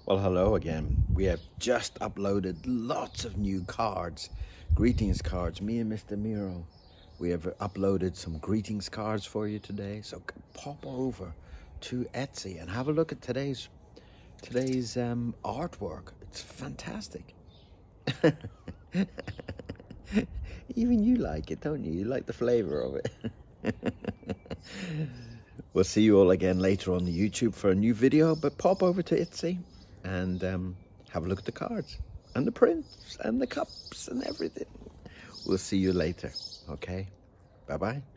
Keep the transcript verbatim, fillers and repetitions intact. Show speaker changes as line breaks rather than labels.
Well, hello again. We have just uploaded lots of new cards, greetings cards, me and Mister Miro. We have uploaded some greetings cards for you today, so pop over to Etsy and have a look at today's today's um, artwork. It's fantastic. Even you like it, don't you? You like the flavor of it. We'll see you all again later on the YouTube for a new video, but pop over to Etsy and um, have a look at the cards and the prints and the cups and everything. We'll see you later, okay? Bye-bye.